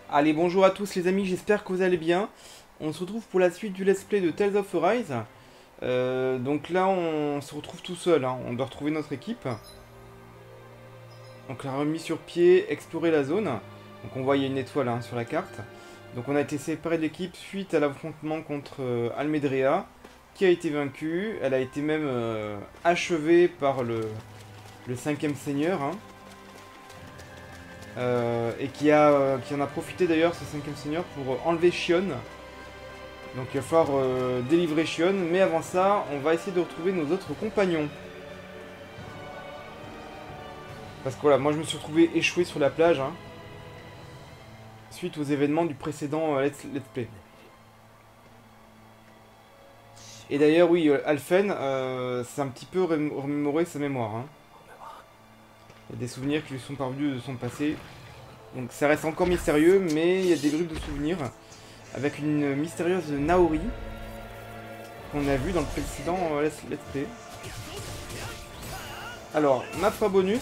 Allez, bonjour à tous les amis, j'espère que vous allez bien. On se retrouve pour la suite du let's play de Tales of Arise. Donc là, on se retrouve tout seul, hein. On doit retrouver notre équipe. Donc la remise sur pied, explorer la zone. Donc on voit il y a une étoile hein, sur la carte. Donc on a été séparé de l'équipe suite à l'affrontement contre Almedrea, qui a été vaincue. Elle a été même achevée par le cinquième seigneur. Hein. Et qui en a profité d'ailleurs, ce cinquième seigneur, pour enlever Shion. Donc il va falloir délivrer Shion, mais avant ça, on va essayer de retrouver nos autres compagnons. Parce que voilà, moi je me suis retrouvé échoué sur la plage, hein, suite aux événements du précédent let's Play. Et d'ailleurs, oui, Alphen, c'est un petit peu remémorer sa mémoire. Hein. Il y a des souvenirs qui lui sont parvenus de son passé. Donc ça reste encore mystérieux, mais il y a des bribes de souvenirs. Avec une mystérieuse Naori, qu'on a vue dans le précédent let's Play. Alors, ma foi bonus.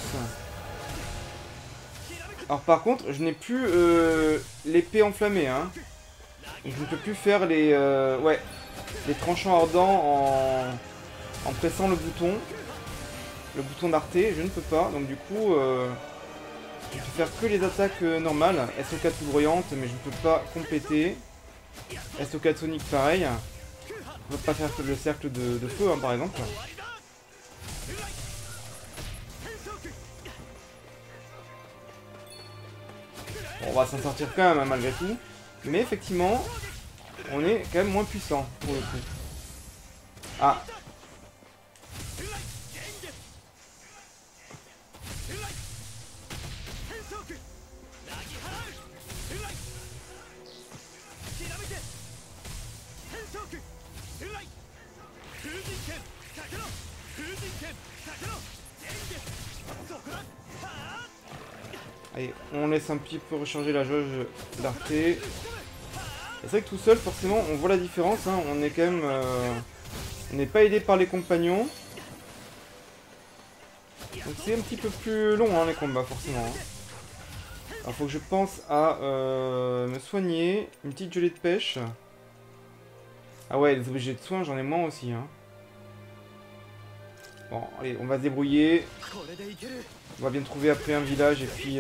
Alors par contre, je n'ai plus l'épée enflammée, hein. Je ne peux plus faire les tranchants ardents en pressant le bouton d'Arte, je ne peux pas. Donc du coup, je peux faire que les attaques normales. SO4 foudroyante, mais je ne peux pas compléter. SO4 sonique pareil. Je ne peux pas faire le cercle de feu, hein, par exemple. Bon, on va s'en sortir quand même, hein, malgré tout. Mais effectivement, on est quand même moins puissant, pour le coup. Ah. Allez, on laisse un petit peu recharger la jauge d'Arte. C'est vrai que tout seul, forcément, on voit la différence. Hein. On est quand même... on n'est pas aidé par les compagnons. Donc c'est un petit peu plus long, hein, les combats, forcément. Hein. Alors, faut que je pense à me soigner. Une petite gelée de pêche. Ah ouais, les objets de soins, j'en ai moins aussi. Hein. Bon, allez, on va se débrouiller. On va bien trouver après un village et puis...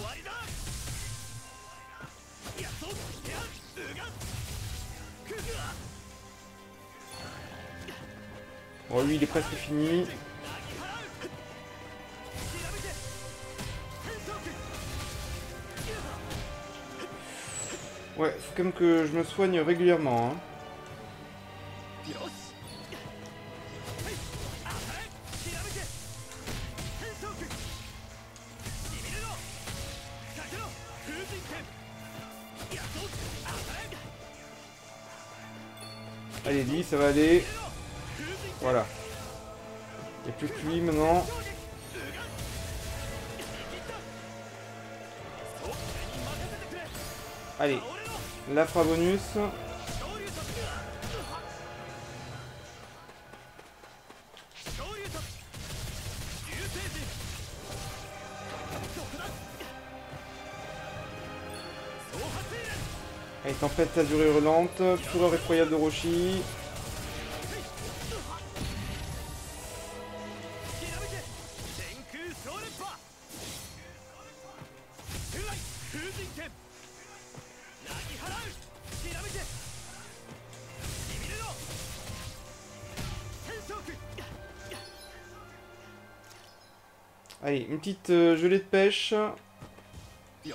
Bon, lui, il est presque fini. Ouais, faut quand même que je me soigne régulièrement. Hein. Allez, lui, ça va aller. Voilà. Il n'y a plus que lui maintenant. Allez, l'Afra bonus. Allez, tempête azurée hurlante, fureur effroyable de Roshi. Allez, une petite gelée de pêche. Et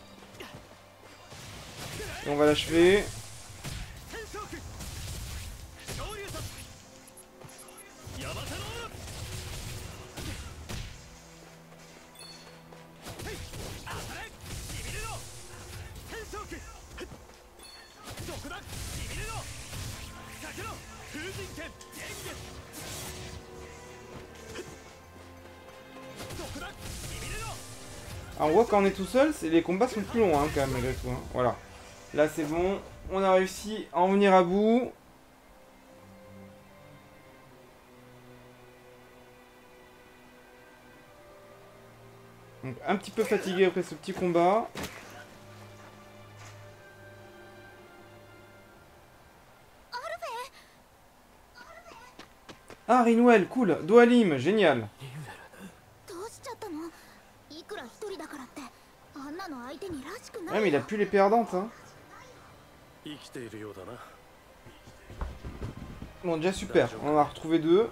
on va l'achever. Alors on voit quand on est tout seul, les combats sont plus longs hein, quand même malgré tout. Hein. Voilà. Là c'est bon, on a réussi à en venir à bout. Donc un petit peu fatigué après ce petit combat. Ah, Rinwell, cool. Doalim, génial. どうしちゃったの？いくら一人だからってあんなの相手にらしくな Ouais, mais い il a よ。 plus l'épée ardente, hein. 生きているようだな。 Bon, déjà super. On en a retrouvé 2.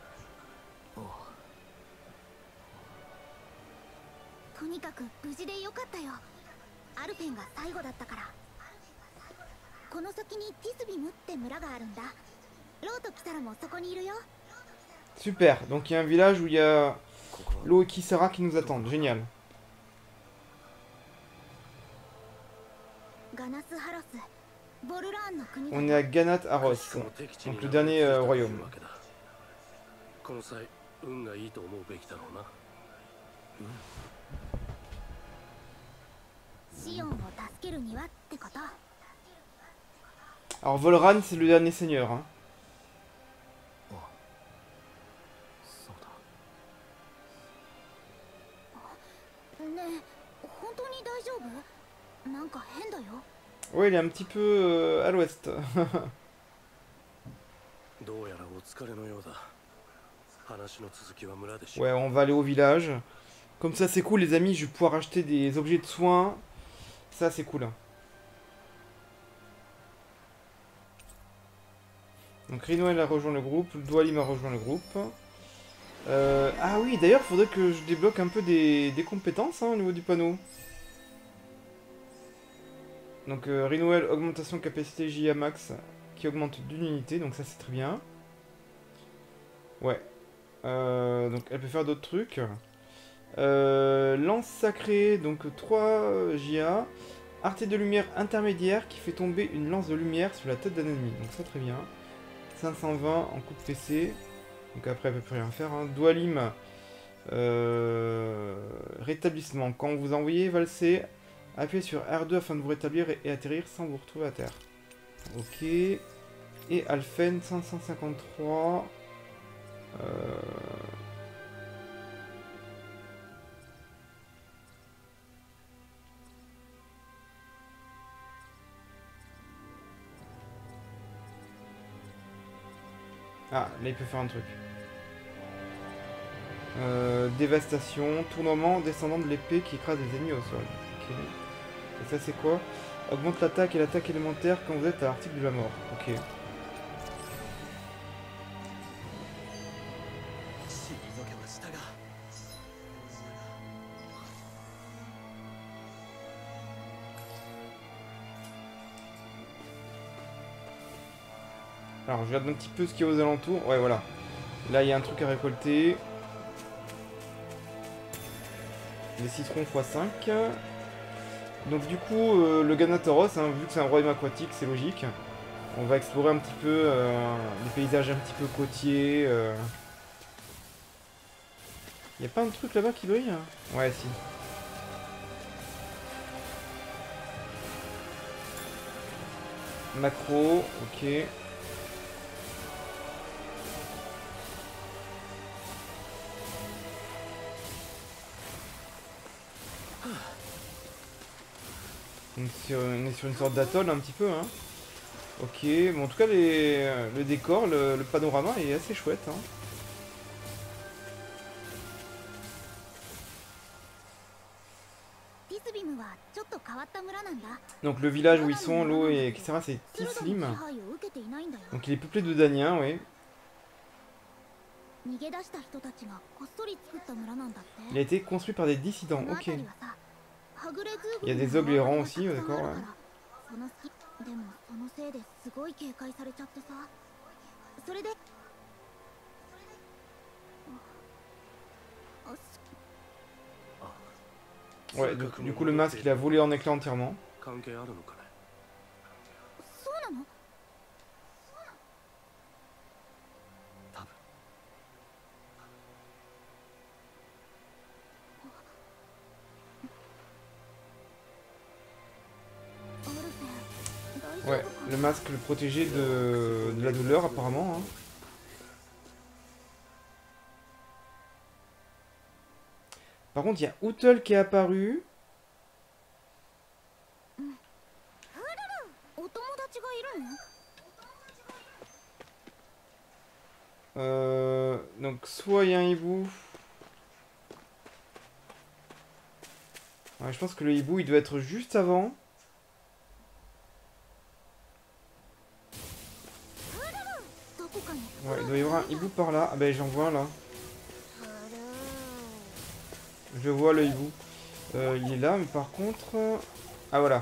とにかく無事でよかったよ。アルペンが最後だったから。この先にティスビムって村があるんだ。ローとキサラもそこにいるよ。 Super. Donc il y a un village où il y a Lo et Kisara qui nous attendent. Génial. ガナスハロス、ボルラーンの国だ On よ。 est à Ganat Aros. この敵地に Donc le なる dernier 人がいる royaume. わけだ。この際運がいいと思うべきだろうな。 シオンを助けるにはってこと。 Alors Volran, c'est le dernier seigneur, hein. そうだ。 ねえ、本当に大丈夫？なんか変だよ。 Ouais, il est un petit peu à l'ouest. どうやらお疲れのようだ。話の続きは村でしょう。 Ouais, on va aller au village. Comme ça, c'est cool, les amis. Je vais pouvoir acheter des objets de soins. Ça, c'est cool. Donc Rinwell a rejoint le groupe. Doalim a rejoint le groupe. Ah oui, d'ailleurs, il faudrait que je débloque un peu des compétences hein, au niveau du panneau. Donc Rinwell, augmentation capacité JA max qui augmente d'une unité. Donc ça, c'est très bien. Ouais. Donc elle peut faire d'autres trucs. Lance sacrée, donc 3 JA. Arté de lumière intermédiaire qui fait tomber une lance de lumière sur la tête d'un ennemi. Donc ça très bien. 520 en coup de PC. Donc après elle peut plus rien faire. Hein. Doalim. Rétablissement. Quand vous envoyez valser, appuyez sur R2 afin de vous rétablir et atterrir sans vous retrouver à terre. Ok. Et Alphen 553. Ah, là il peut faire un truc. Dévastation, tournement descendant de l'épée qui écrase les ennemis au sol. Ok. Et ça c'est quoi? Augmente l'attaque et l'attaque élémentaire quand vous êtes à l'article de la mort. Ok. Alors je regarde un petit peu ce qu'il y a aux alentours. Ouais voilà. Là il y a un truc à récolter. Les citrons x5. Donc du coup le Ganatoros, hein, vu que c'est un royaume aquatique, c'est logique. On va explorer un petit peu les paysages un petit peu côtiers. Y a pas un truc là-bas qui brille? Ouais si. Macro, ok. Donc on est sur une sorte d'atoll un petit peu, hein. Ok, bon en tout cas le décor, le panorama est assez chouette, hein. Donc le village où ils sont, Lo et Kisara, c'est Tislim. Donc il est peuplé de Daniens, oui. Il a été construit par des dissidents, ok. Il y a des ogres errants aussi, d'accord, ouais. Ouais, donc, du coup le masque il a volé en éclats entièrement. Ouais, le masque le protégeait de la douleur apparemment. Hein. Par contre, il y a Outel qui est apparu. Donc soit il y a un hibou. Ouais, je pense que le hibou il doit être juste avant. Ouais, il doit y avoir un hibou par là. Ah bah j'en vois un là. Je vois le hibou. Il est là, mais par contre... Ah voilà.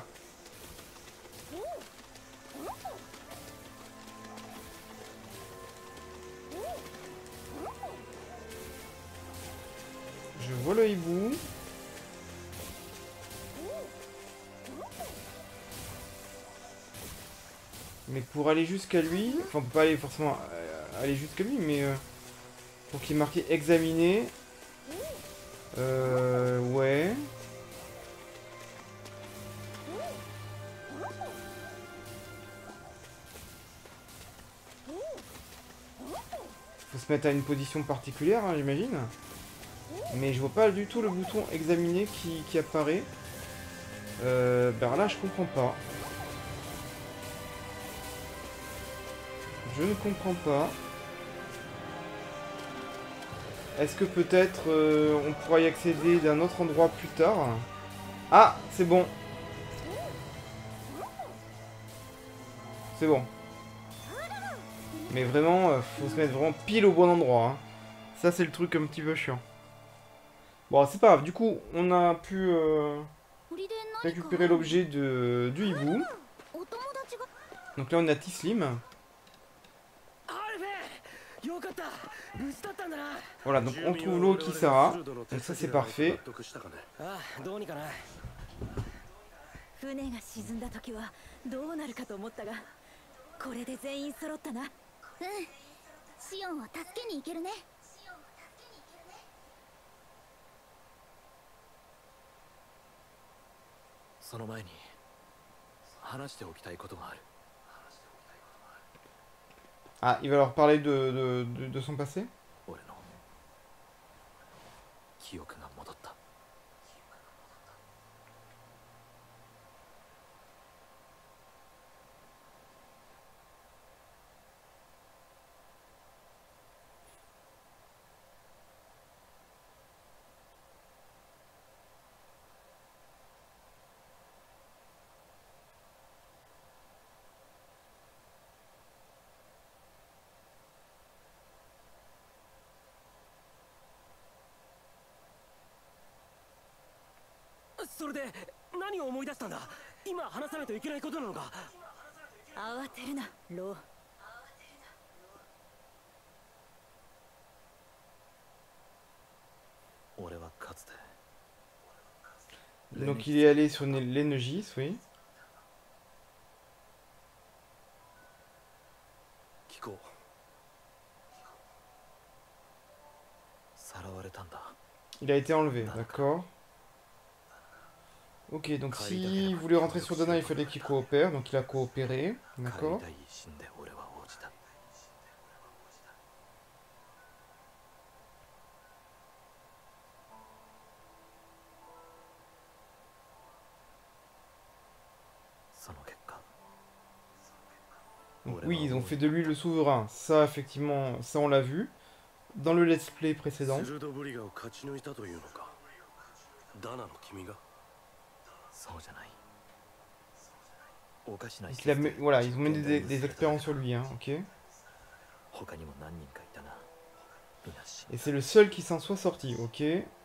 Je vois le hibou. Mais pour aller jusqu'à lui... Enfin, on peut pas aller forcément aller jusqu'à lui, mais... pour qu'il est marqué examiner... ouais... Faut se mettre à une position particulière, hein, j'imagine. Mais je vois pas du tout le bouton examiner qui apparaît. Ben là, je comprends pas. Je ne comprends pas. Est-ce que peut-être on pourra y accéder d'un autre endroit plus tard? Ah, c'est bon. C'est bon. Mais vraiment, faut se mettre vraiment pile au bon endroit. Hein. Ça, c'est le truc un petit peu chiant. Bon, c'est pas grave. Du coup, on a pu récupérer l'objet du hibou. Donc là, on a Tislim. Voilà, donc on trouve l'eau Kisara. Donc ça, c'est parfait. 船が沈んだ時はどうなるかと思ったが、これで全員揃ったな。うん、シオンを助けに行けるね。 その前に話しておきたいことがある。 Ah, il va leur parler de son passé? 俺の記憶が戻った。 それで何を思い出したんだ。今話さないといけないことなのか。 慌てるな、ロー。 俺はかつて Donc il est allé sur l'Enegis, oui. 聞こう。さらわれたんだ。 Il a été enlevé, d'accord. Ok, donc s'il voulait rentrer sur Dana, il fallait qu'il coopère, donc il a coopéré, d'accord. Donc oui, ils ont fait de lui le souverain, ça effectivement, ça on l'a vu, dans le let's play précédent. Voilà, ils ont mené des expériences sur lui, hein, ok. Et c'est le seul qui s'en soit sorti, ok.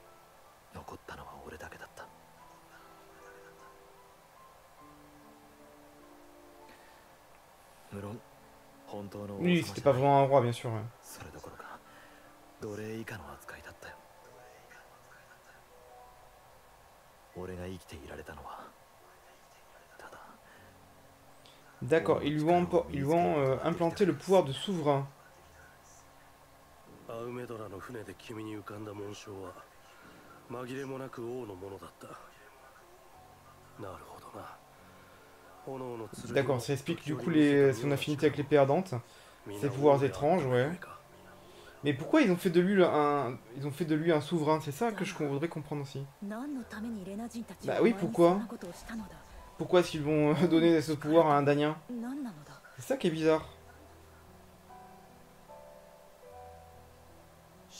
Oui, c'était pas vraiment un roi, bien sûr. Ouais. D'accord, ils lui ont implanté le pouvoir de souverain. D'accord, ça explique du coup son affinité avec les perdantes. Ses pouvoirs étranges, ouais. Mais pourquoi ils ont fait de lui un souverain? C'est ça que je voudrais comprendre aussi. Bah oui, pourquoi? Pourquoi est-ce qu'ils vont donner ce pouvoir à un Danien? C'est ça qui est bizarre.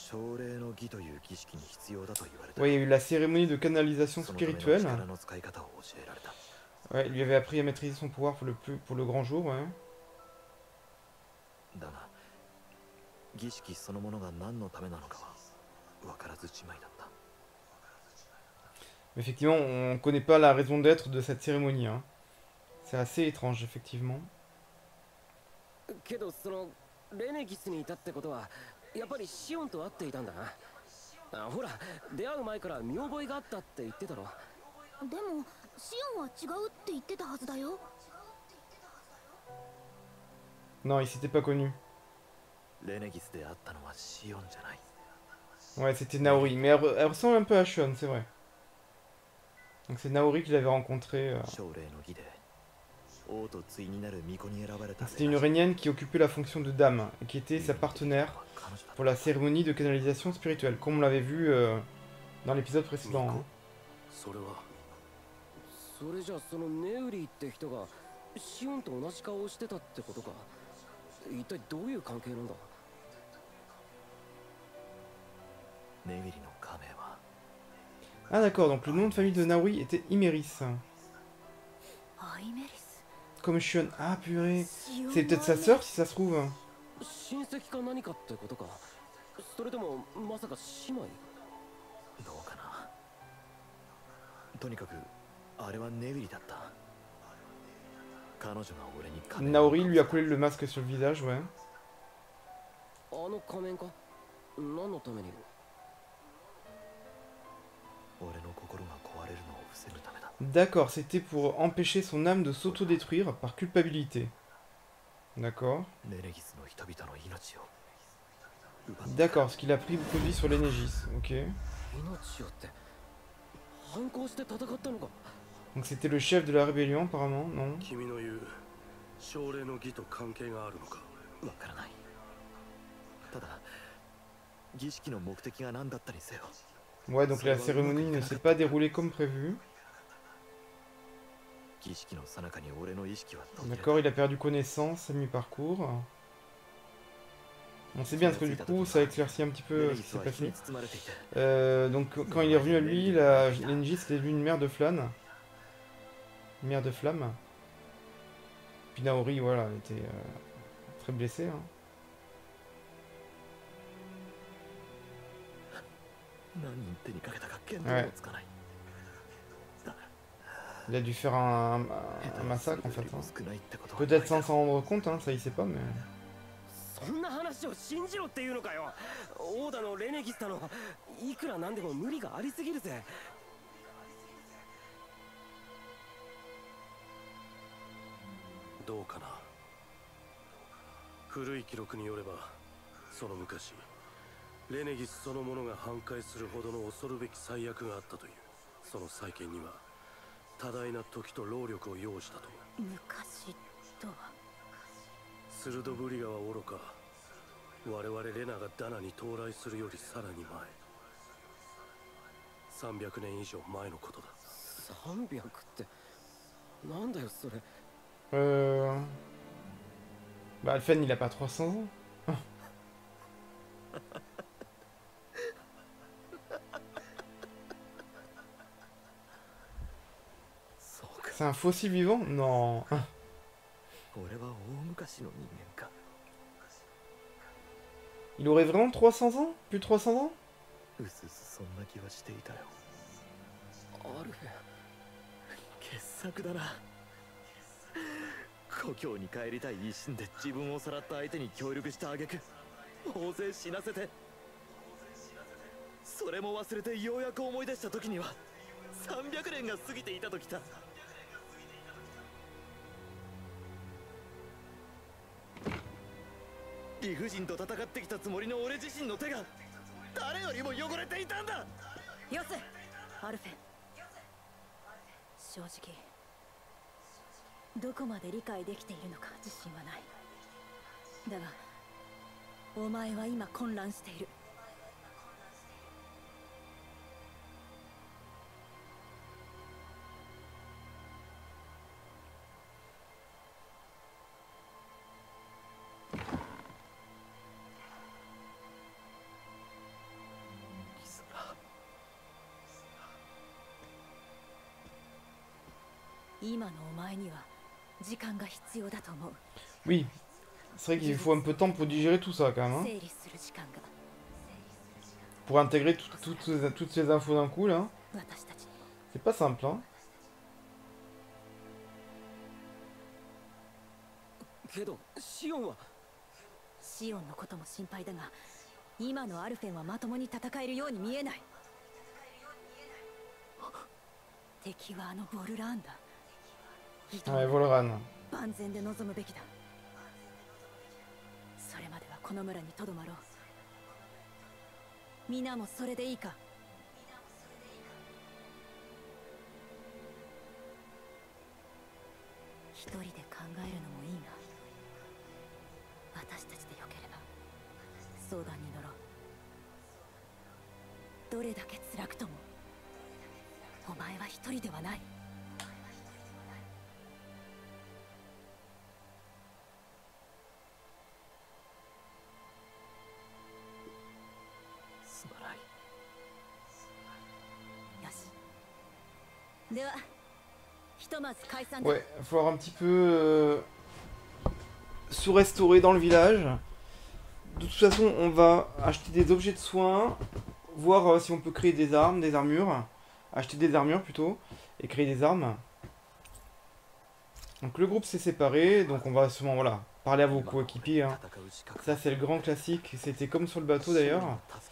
奨励の儀という儀式に必要だと言われた。 Ouais, il y a eu la cérémonie de canalisation そのための spirituelle. 力の使い方を教えられた。 Ouais, il lui avait appris à maîtriser son pouvoir pour le grand jour, ouais. だが儀式そのものが何のためなのかは分からずじまいだった。 Mais effectivement, on connaît pas la raison d'être de cette cérémonie, hein. C'est assez étrange, effectivement. けどそのレネギスにいたってことはやっぱりシオンと会っていたんだな。あ、ほら出会う前から見覚えがあったって言ってたろ。 でもシオンは違うって言ってたはずだよ。 Non, ils s'étaient pas connus. レネギスで会ったのはシオンじゃない。 Ouais, c'était Naori. Mais elle ressemble un peu à Shion, c'est vrai. Donc c'est Naori qui l'avait rencontré. 奨励の儀で王と対になる巫女に選ばれた。 C'était une Rhénienne qui occupait la fonction de dame, et qui était sa partenaire pour la cérémonie de canalisation spirituelle, comme on l'avait vu dans l'épisode précédent. Hein. それはそれじゃそのネウリーって人がシオンと同じ顔をしてたってことか。一体どういう関係なんだ。 ネウリの家名は Ah d'accord, donc le nom de famille de Naori était Imeris. アイメリス。 Comme Shion. Ah purée. シオン C'est peut-être sa sœur si ça se trouve. 親戚か何かってことか。それともまさか姉妹。 どうかな。とにかくあれはネウリだった。彼女が俺に仮面を Naori lui a collé le masque sur le visage, ouais. あの仮面か。何のために。 俺の心が壊れるのを防ぐためだ。 D'accord, c'était pour empêcher son âme de s'autodétruire par culpabilité. D'accord. レネギスの人々の命を奪った。 D'accord, parce qu'il a pris beaucoup de vie sur les Négis. Ok. 命をって反抗して戦ったのか。 Donc c'était le chef de la rébellion apparemment, non? 君の言う奨励の儀と関係があるのか。 わからない。ただ儀式の目的が何だったにせよ。 Ouais, donc la cérémonie ne s'est pas déroulée comme prévu. 儀式の最中に俺の意識は途切れた。 D'accord, il a perdu connaissance à mi-parcours. On sait bien parce que du coup ça éclaircit un petit peu ce qui s'est passé. Donc quand il est revenu à lui, la Nenji c'était une mère de flamme. Une mère de flamme. Puis Naori, voilà, elle était très blessée. Hein. 何人手にかけたか見当もつかない。 Il a dû faire un massacre en fait. Hein. Peut-être sans s'en rendre compte, hein, ça il sait pas, mais... そんな話を信じろっていうのかよ。オーダのレネギスだのいくらなんでも無理がありすぎるぜ。 どうかな。古い記録によればその昔レネギスそのものが反壊するほどの恐るべき災厄があったという。その再建には多大な時と労力を要したと。 昔とは。 スルドブリガはおろか、我々レナがダナに到来するよりさらに前、300年以上前のことだ。 300ってなんだよそれ。 Bah Alphen il a pas 300 ans. C'est un fossile vivant? Non. 俺は大昔の人間か。 Il aurait vraiment 300 ans? Plus de 300 ans? うすうすそんな気はしていたよ。 アルフェン。 傑作だな。故郷に帰りたい一心で自分をさらった相手に協力した挙句大勢死なせて、それも忘れてようやく思い出した時には300年が過ぎていたときた。理不尽と戦ってきたつもりの俺自身の手が誰よりも汚れていたんだ。 よせアルフェン。正直どこまで理解できているのか自信はない。だがお前は今混乱している。 Oui, c'est vrai qu'il faut un peu de temps pour digérer tout ça quand même. Hein. Pour intégrer toutes ces infos d'un coup là. C'est pas simple hein. けどシオンはシオンのことも心配だが、今のアルフェンはまともに戦えるように見えない。敵はあのボルラーンだ。 Ouais, Volran. 万全で臨むべきだ。それまではこの村にとどまろう。皆もそれでいいか。一人で考えるのもいいが、私たちでよければ相談に乗ろう。どれだけ辛くともお前は一人ではない。 すまない。 よし。ではひとまず解散だ。 Ouais, il va falloir un petit peu se restaurer dans le village. De toute façon, on va acheter des objets de soins, voir si on peut créer des armes, des armures. Acheter des armures plutôt, et créer des armes. Donc le groupe s'est séparé, donc on va sûrement voilà, parler à vos coéquipiers. Hein. Ça c'est le grand classique, c'était comme sur le bateau d'ailleurs.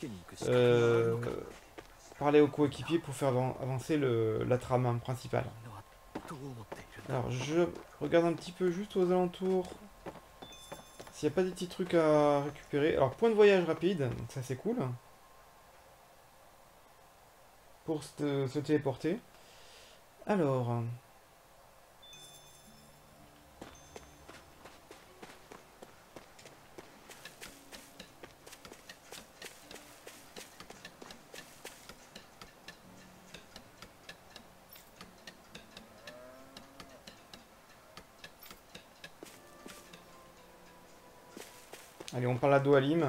Parler aux coéquipiers pour faire avancer la trame principale. Alors je regarde un petit peu juste aux alentours s'il n'y a pas des petits trucs à récupérer. Alors point de voyage rapide, donc ça c'est cool. Pour se téléporter. Alors... Allez, on parle à Doalim.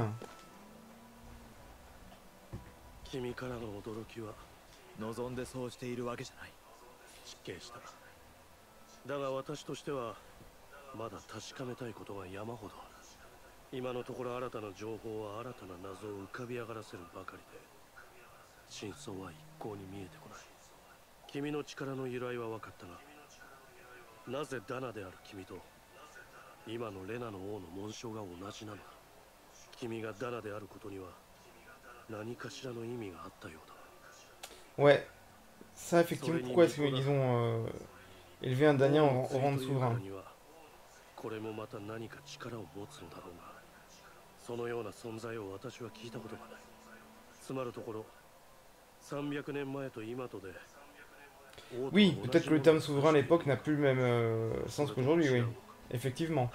君からの驚きは望んでそうしているわけじゃない。 失敬した。だが私としてはまだ確かめたいことが山ほどある。今のところ新たな情報は新たな謎を浮かび上がらせるばかりで、真相は一向に見えてこない。君の力の由来は分かったが、なぜダナである君と今のレナの王の紋章が同じなのだ。君がダナであることには何かしらの意味があったようだ。 Ouais, ça effectivement, pourquoi est-ce qu'ils ont élevé un Danien au rang de souverain? これもまた何か力を持つのだろうが、そのような存在を私は聞いたことがない。つまるところ、300年前と今とで。 Oui, peut-être que le terme souverain à l'époque n'a plus le même sens qu'aujourd'hui, oui. Effectivement.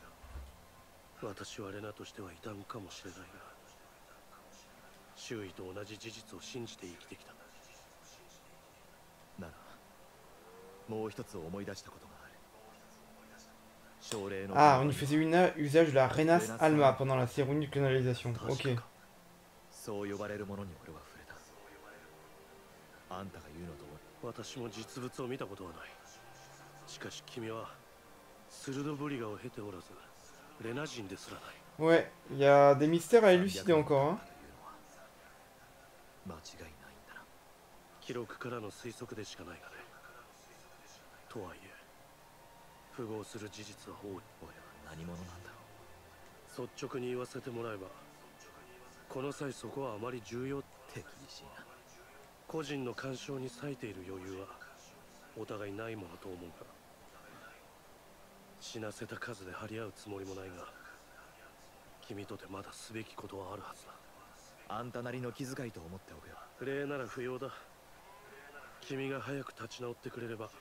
私はレナとしては異端かもしれないが、周囲と同じ事実を信じて生きてきた。 なら、もう一つ思い出したことがある。 Ah, on y faisait usage de la Renas Alma pendant la cérémonie de canalisation. Ok. そう呼ばれるものに俺は触れた。あんたが言うのと私も実物を見たことはない。しかし君はスルドブリガを経ておらず、レナ人ですらない。 Ouais, il y a des mystères à élucider encore. Hein. 間違いないんだな。 記録からの推測でしかないがね。とはいえ、符合する事実は多い。俺は何者なんだろう。率直に言わせてもらえば、この際そこはあまり重要って厳しいな。 個人の干渉に割いている余裕はお互いないものと思うが、死なせた数で張り合うつもりもないが、君とてまだすべきことはあるはずだ。 あんたなりの気遣いと思っておくよ。 礼なら不要だ。君が早く立ち直ってくれれば。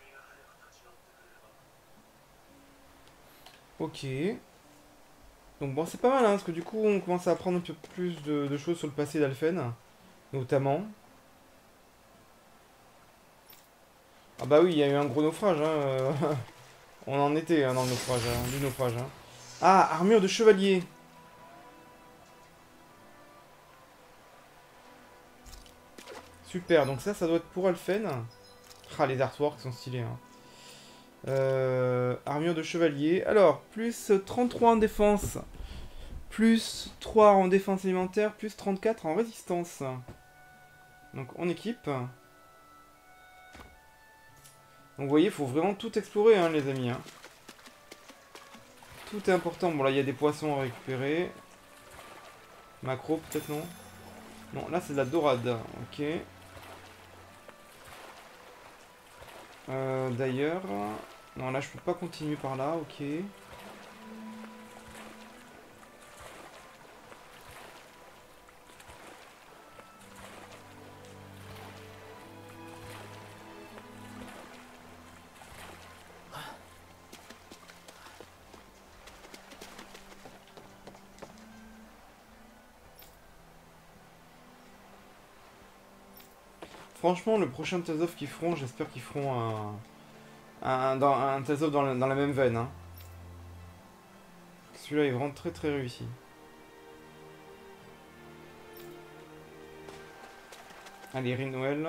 Ok. Donc bon, c'est pas mal, hein, parce que du coup, on commence à apprendre un peu plus de choses sur le passé d'Alphen, notamment. Ah bah oui, il y a eu un gros naufrage, hein. On en était hein, dans le naufrage, hein, du naufrage. Hein. Ah, armure de chevalier. Super, donc ça doit être pour Alphen. Ah, les artworks sont stylés. Hein. Armure de chevalier. Alors, plus 33 en défense. Plus 3 en défense élémentaire. Plus 34 en résistance. Donc, on équipe. Donc, vous voyez, il faut vraiment tout explorer, hein, les amis. Hein. Tout est important. Bon, là, il y a des poissons à récupérer. Macro, peut-être non. Non, là, c'est de la dorade. Ok. D'ailleurs... Non, là, je peux pas continuer par là. Ok. Franchement, le prochain Tales of qu'ils feront, j'espère qu'ils feront un Tales of dans la même veine. Hein. Celui-là est vraiment très très réussi. Allez, Rinwell.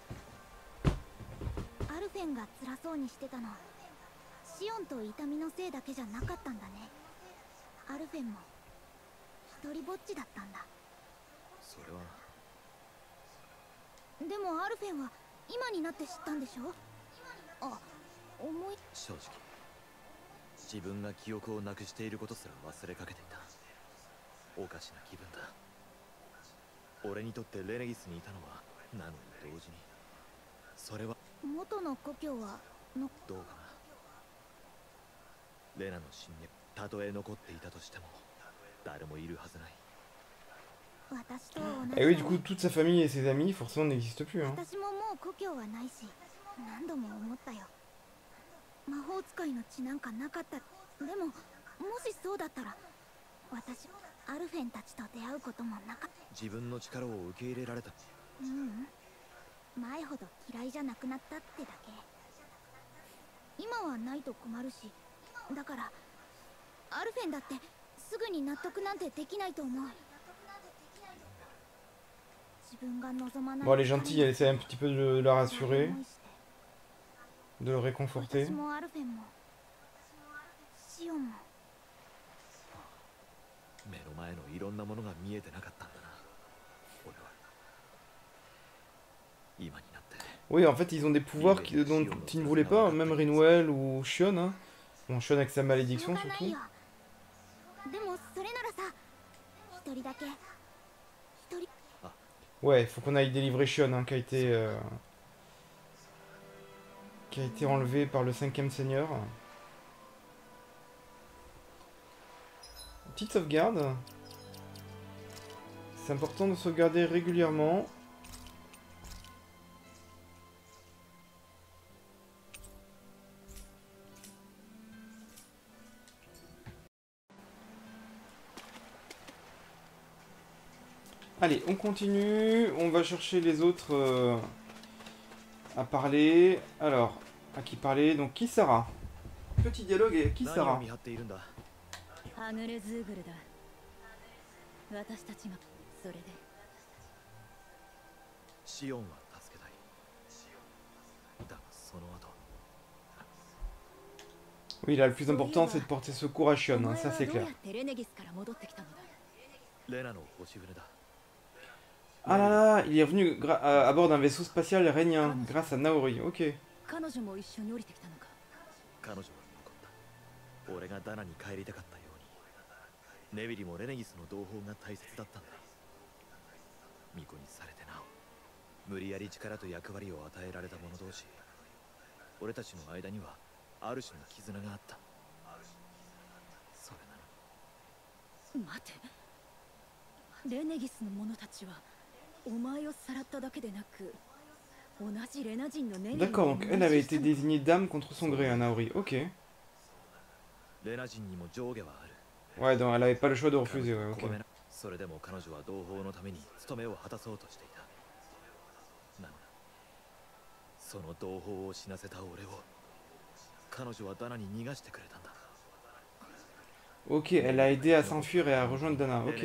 アルフェンが辛そうにしてたのシオンと痛みのせいだけじゃなかったんだね。アルフェンも一人ぼっちだったんだ。 それはでもアルフェンは今になって知ったんでしょ。あ、思い正直自分が記憶をなくしていることすら忘れかけていた。おかしな気分だ。俺にとってレネギスにいたのはなのに同時にそれは元の故郷はのどうかな。レナの信念たとえ残っていたとしても誰もいるはずない。 私と同じ Et oui, du coup, toute sa famille et ses amis, forcément, n'existent plus. Hein. 私ももう故郷はないし何度も思ったよ。魔法使いの血なんかなかった。でももしそうだったら私アルフェンたちと出会うこともなかった。 自分の力を受け入れられた。 前ほど嫌いじゃなくなったってだけ。今はないと困るし、だからアルフェンだってすぐに納得なんてできないと思う。自分が望まない。 Bon, elle est gentille, elle essaie un petit peu de la rassurer, de le réconforter. 私もアルフェンもシオンも。 目の前のいろんなものが見えてなかったんだな。俺は今になって Oui, en fait, ils ont des pouvoirs dont ils ne voulaient pas, même Rinwell ou Shion. Hein. Bon, Shion avec sa malédiction surtout. でもそれならさ、一人だけ。一人。 Ouais, il faut qu'on aille délivrer Shion, hein, qui a été enlevé par le 5e seigneur. Petite sauvegarde. C'est important de sauvegarder régulièrement. Allez, on continue. On va chercher les autres à parler. Alors, à qui parler? Donc, Kisara. Petit dialogue avec 何を Kisara. 見張っているんだ。 アグレズーグルだ。私たちがそれでシオンは助けたい。だがその後 Oui, là, le plus important, c'est de porter secours à Shion. Hein, ça, c'est お前はどう clair. やってレネギスから戻ってきたのだ。 レナの星船だ。 Ah là là, il est revenu à bord d'un vaisseau spatial rhénien, grâce à Naori. Ok. 彼女も一緒に降りてきたのか。 彼女は残った。俺がダナに帰りたかったように、ネビリもレネギスの同胞が大切だったんだ。巫女にされてなお、無理やり力と役割を与えられた者同士。俺たちの間にはある種の絆があった。それなのに。 待て。レネギスの者たちはお前をさらっただけでなく、同じレナ人のネリー D'accord, donc elle avait été désignée dame contre son gré, hein, Naori. Ok. レナ人にも上下はある。 Ouais, donc elle avait pas le choix de refuser, ouais, ok. ごめんな。それでも彼女は同胞のために務めを果たそうとしていた。なのだ。その同胞を死なせた俺を彼女はダナに逃がしてくれたんだ。 Ok, elle a aidé à s'enfuir et à rejoindre Dana. Ok.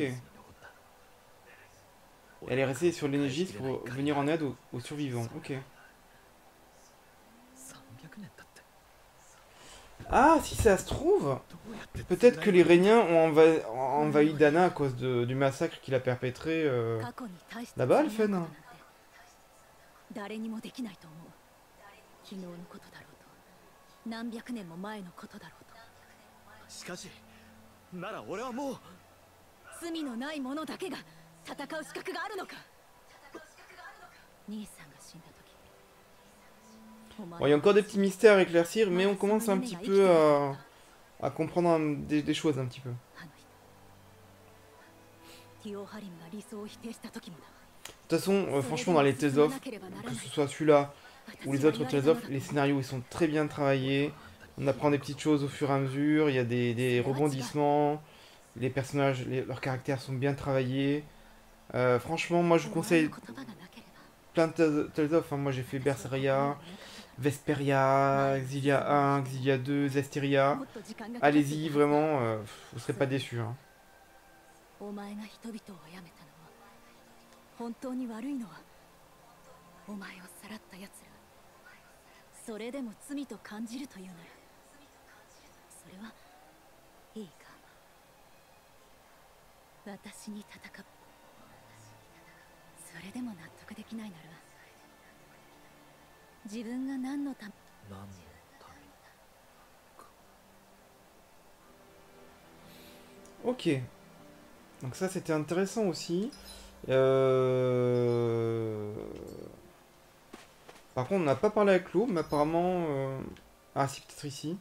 Elle est restée sur l'Enégis pour venir en aide aux survivants. Ok. 300年だって。 Ah, si ça se trouve, peut-être que les Réniens ont envahi Dana à cause du massacre qu'il a perpétré là-bas, Alphen. 誰にもできないと思う。昨日のことだろうと、何百年も前のことだろうと。 しかしなら俺はもう罪のない者だけが戦う資格があるのか。兄さんが死んだ時。 Bon, il y a encore des petits mystères à éclaircir, mais on commence un petit peu à comprendre des choses un petit peu. De toute façon, franchement, dans les Tales of, que ce soit celui-là ou les autres Tales of, les scénarios ils sont très bien travaillés. On apprend des petites choses au fur et à mesure, il y a des rebondissements, les personnages, leurs caractères sont bien travaillés. Franchement, moi je vous conseille plein de Tales of. Hein. Moi j'ai fait Berseria, Vesperia, Exilia 1, Exilia 2, Zestiria. Allez-y, vraiment, vous serez pas déçus. Hein. お前が人々を殺めたのは本当に悪いのはお前をさらった奴ら。それでも罪と感じるというならそれはいいか。私に戦う。それでも納得できないなら自分が何のため。 何のためか。 Ok. Donc ça c'était intéressant aussi. Par contre on n'a pas parlé avec l'eau, mais apparemment... Ah si, peut-être ici.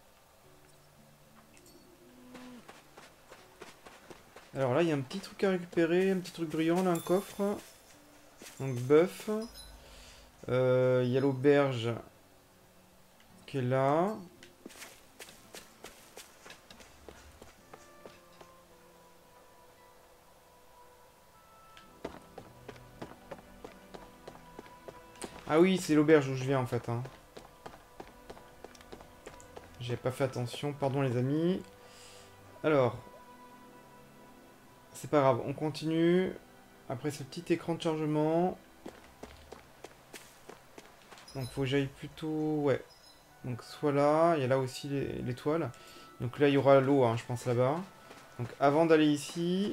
Alors là il y a un petit truc à récupérer, un petit truc brillant, là un coffre. Donc bœuf. Il y a l'auberge qui est là. Ah oui, c'est l'auberge où je viens en fait. Hein. J'ai pas fait attention, pardon les amis. Alors, c'est pas grave, on continue. Après ce petit écran de chargement. Donc faut que j'aille plutôt... Ouais. Donc soit là, il y a là aussi l'étoile. Donc là il y aura l'eau, hein, je pense là-bas. Donc avant d'aller ici...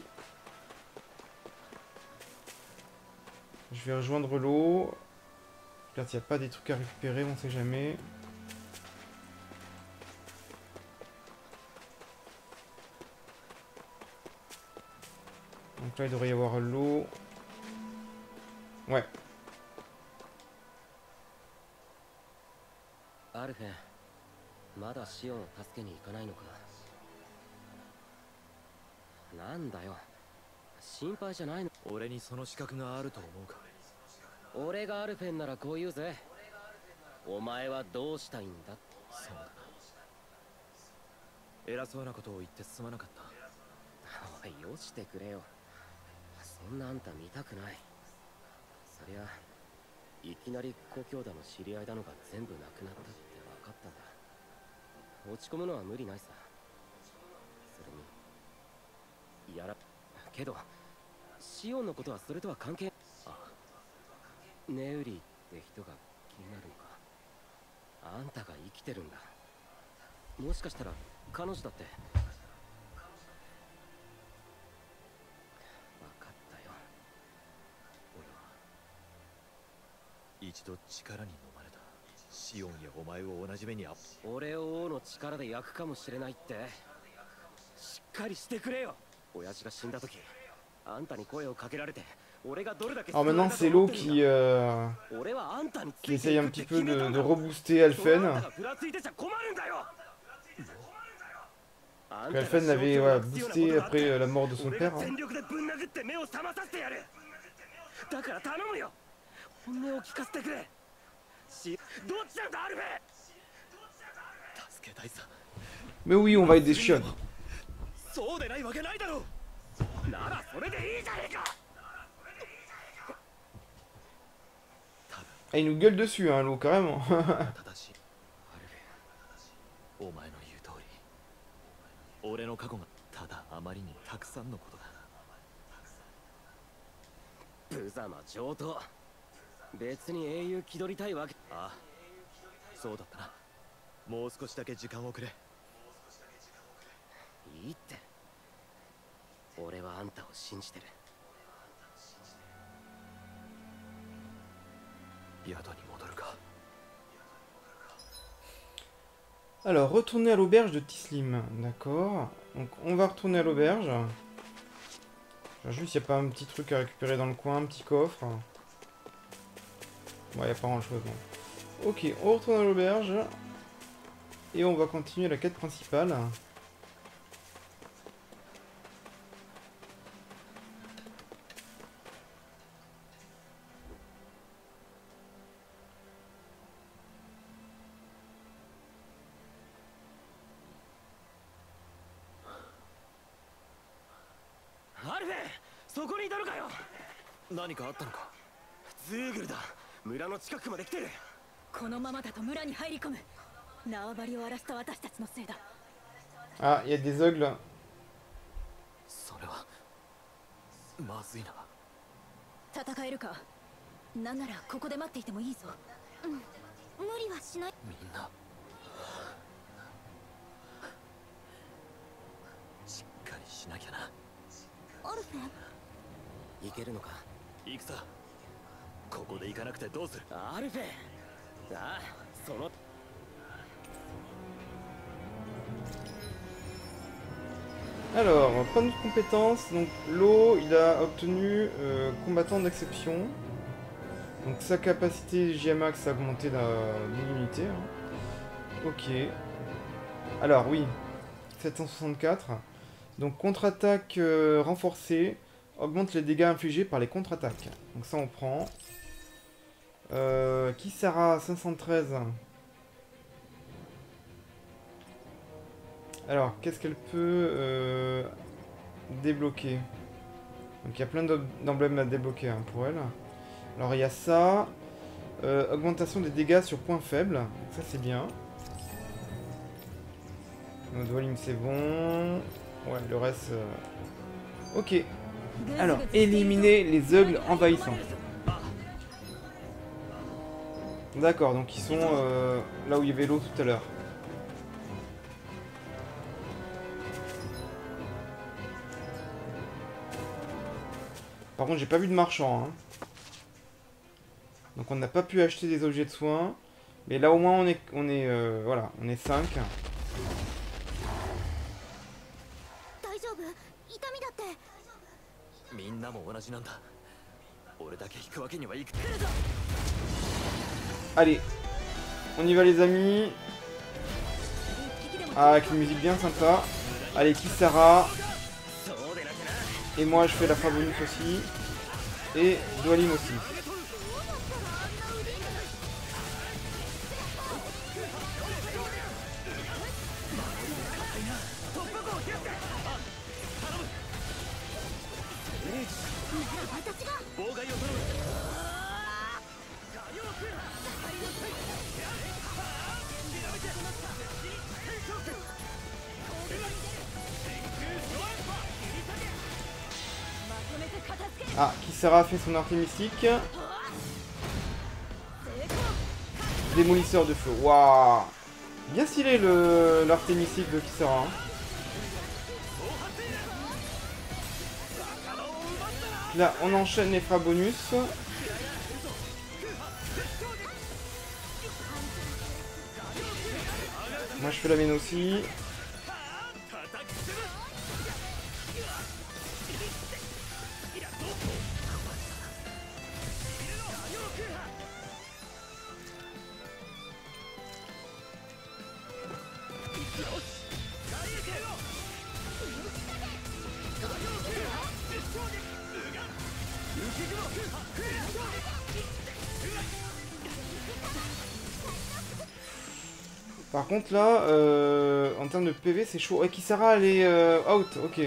Je vais rejoindre l'eau. Là, il n'y a pas des trucs à récupérer, on sait jamais. Donc là, il devrait y avoir l'eau. Ouais. Alphen, まだシオンを助けに行かないのか。なんだよ。心配じゃないの。 俺にその資格があると思うか。 俺がアルフェンならこう言うぜ。お前はどうしたいんだ。 そうだな。偉そうなことを言ってすまなかった。 おい、よしてくれよ。そんなあんた見たくない。そりゃいきなり故郷だの知り合いだのが全部なくなったって分かったんだ。落ち込むのは無理ないさ。それにやらけどシオンのことはそれとは関係。ああ、ネウリって人が気になるのか。あんたが生きてるんだ。もしかしたら彼女だって。 一度力に飲まれた。シオンやお前を同じ目に俺を王の力で焼くかもしれないって。しっかりしてくれよ。親父が死んだ時あんたに声をかけられて俺がどれだけ。 Alors maintenant c'est l'eau qui essaye un petit peu de rebooster Alphen. Alphen l'avait boosté après la mort de son père. Hein. 本音を聞かせてくれ。どっちなんだアルフェ。 助けたいさ。 Mais oui, on va être des chiottes. そうでないわけないだろ。 ならそれでいいじゃねえか。 Ah, il nous gueule dessus, hein, l'eau, carrément. 正しい。アルフェ。お前の言う通り。俺の過去がただあまりにたくさんのことだ。 無様上等。 別に英雄気取りたいわけ。 ああ、そうだったな。 もう少しだけ時間をくれ。 いいって。俺はあんたを信じてる。 宿に戻るか。 Alors, retourner à l'auberge de Tislim. D'accord. Donc, on va retourner à l'auberge. Juste, il n'y a pas un petit truc à récupérer dans le coin, un petit coffre. Ouais, il n'y a pas grand chose. Non. Ok, on retourne à l'auberge. Et on va continuer la quête principale. Alphen! そこにいたのかよ。 何かあったのか。 ズーグルだ。村の近くまで来てる。 このままだと村に入り込む。縄張りを荒らした私たちのせいだ。 Ah, il y a des augles. それはまずいな。 戦えるか。なんならここで待っていてもいいぞ。 無理はしない。 みんなしっかりしなきゃな。 アルフェン、 行けるのか。 行くさ。ここで行かなくてどうする。 アルフェン。ああ、その。 Alors, point de compétence, donc l'eau, il a obtenu combattant d'exception. Donc sa capacité GMAX a augmenté d'une unité. Hein. Ok. Alors oui, 764. Donc contre-attaque renforcée, augmente les dégâts infligés par les contre-attaques. Donc ça on prend. Kisara 513. Alors, qu'est-ce qu'elle peut débloquer? Donc il y a plein d'emblèmes à débloquer hein, pour elle. Alors il y a ça. Augmentation des dégâts sur points faibles. Donc, ça c'est bien. Notre volume c'est bon. Ouais, le reste... Ok. Alors, éliminer les augles envahissants. D'accord, donc ils sont là où il y avait l'eau tout à l'heure. Par contre, j'ai pas vu de marchand. Hein. Donc on n'a pas pu acheter des objets de soins. Mais là au moins voilà, on est 5. Allez, on y va les amis. Ah, avec une musique bien sympa. Allez, Kisara. Et moi je fais la frappe bonus aussi. Et Dwalim aussi. Ah, Kisara a fait son arté mystique. Démolisseur de feu. Waouh. Bien stylé l'arté mystique de Kisara. Hein. Là, on enchaîne les frappes bonus. Moi, je fais la mienne aussi. Par contre là, en termes de PV c'est chaud. Ouais, Kisara elle est out, ok.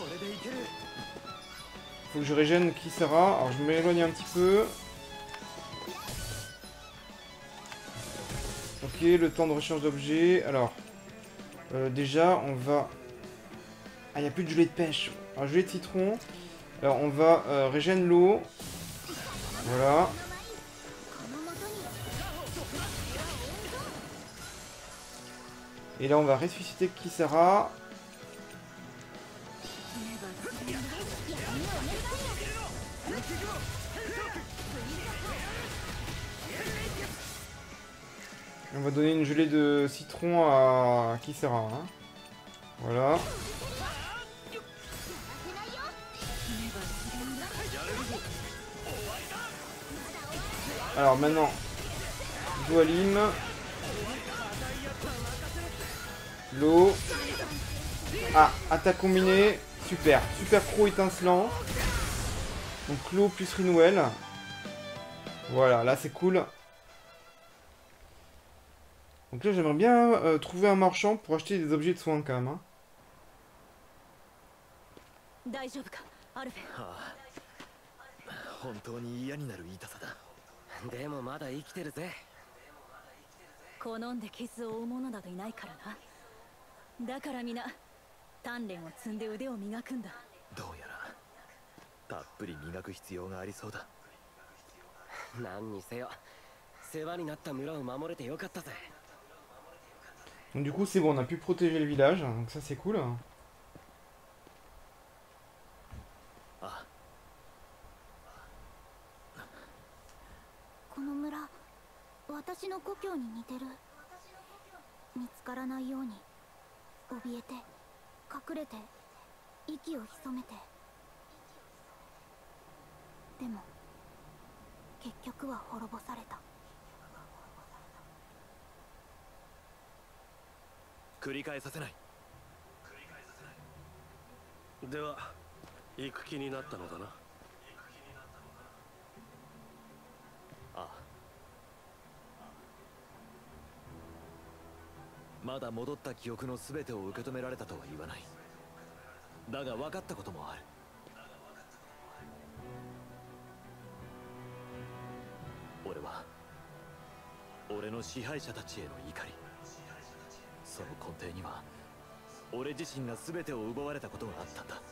Faut que je régène Kisara. Alors je m'éloigne un petit peu. Ok, le temps de recharge d'objets. Alors, déjà on va... Ah, il n'y a plus de gelée de pêche. Alors gelée de citron. Alors on va régène l'eau. Voilà. Et là, on va ressusciter Kisara. On va donner une gelée de citron à Kisara. Hein. Voilà. Alors maintenant, Dualim. L'eau. Ah, attaque combinée. Super. Super croc étincelant. Donc l'eau plus Rinwell. Voilà, là c'est cool. Donc là j'aimerais bien trouver un marchand pour acheter des objets de soins quand même. Hein. 大丈夫かアルフェン。 ああ、本当に嫌になる痛さだ。 でもまだ生きてるぜ。 好んで傷を負う者などいないからな。だから皆鍛錬を積んで腕を磨くんだ。 どうやらたっぷり磨く必要がありそうだ。 何にせよ世話になった村を守れてよかったぜ。 Donc du coup c'est bon, on a pu protéger le village, donc ça c'est cool. あ、 この村私の故郷に似てる。見つからないように怯えて隠れて息を潜めて。でも結局は滅ぼされた。 繰り返させない。 では行く気になったのだな。 ああ、まだ戻った記憶の全てを受け止められたとは言わない。だが分かったこともある。俺は俺の支配者たちへの怒り、その根底には俺自身が全てを奪われたことがあったんだ。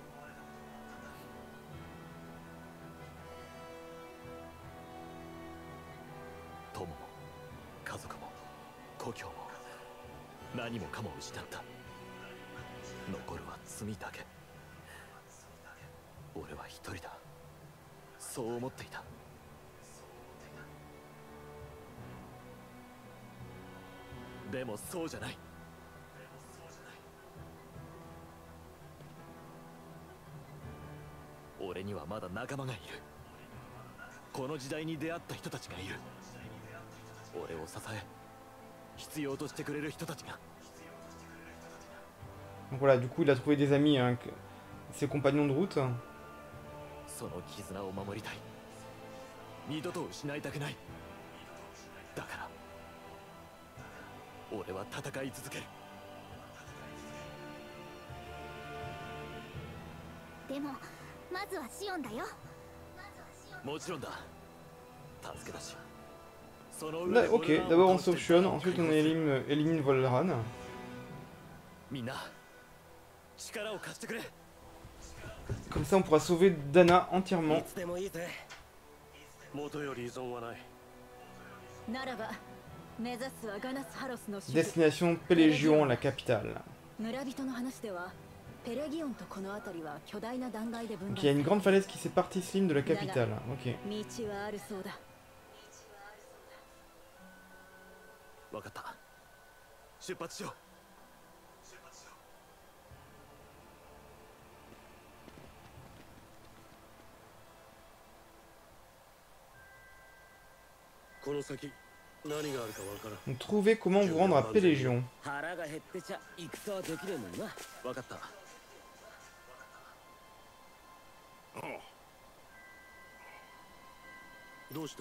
友も家族も故郷も何もかも失った。残るは罪だけ。俺は一人だ、そう思っていた。でもそうじゃない。俺にはまだ仲間がいる。この時代に出会った人たちがいる。俺を支え必要としてくれる人たちが。 Donc voilà, du coup il a trouvé des amis, hein, ses compagnons de route. その絆を守りたい。二度と失いたくない。だから俺は戦い続ける。 でもまずはシオンだよ。 もちろんだ。助けだし。 Là, ok, d'abord on sauve Shun, ensuite on élimine Volran. みんな力を貸してくれ。 Comme ça on pourra sauver Dana entièrement. いつでもいいぜ。 元より依存はない。 ならば目指すはガナスハロスの首都 Destination Pélégion, la capitale. 村人の話ではペレギオンとこの辺りは巨大な断崖で分 Donc 断 il y a une grande falaise qui sépare Tislim de la capitale. Ok. 道はあるそうだ。 分かった。出発しよう。 この先何があるかわからん。 Donc trouvez comment vous rendre à Pélégion. 腹が減ってちゃ戦はできねえもんな。 分かった。 どうした？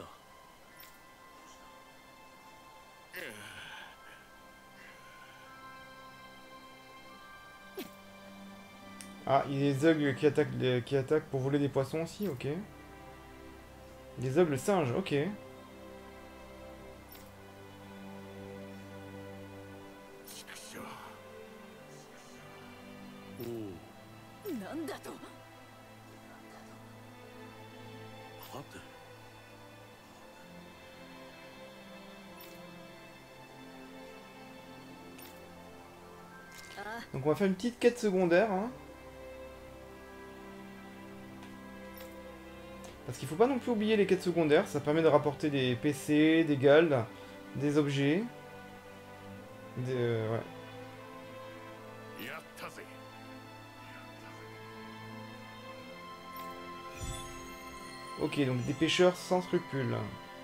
Ah, il y a des ogles qui attaquent pour voler des poissons aussi, ok. Des ogles singes, ok. なんだと。 はて。 Donc on va faire une petite quête secondaire. Hein. Parce qu'il faut pas non plus oublier les quêtes secondaires. Ça permet de rapporter des PC, des galdes, des objets. Ouais. Ok, donc des pêcheurs sans scrupules.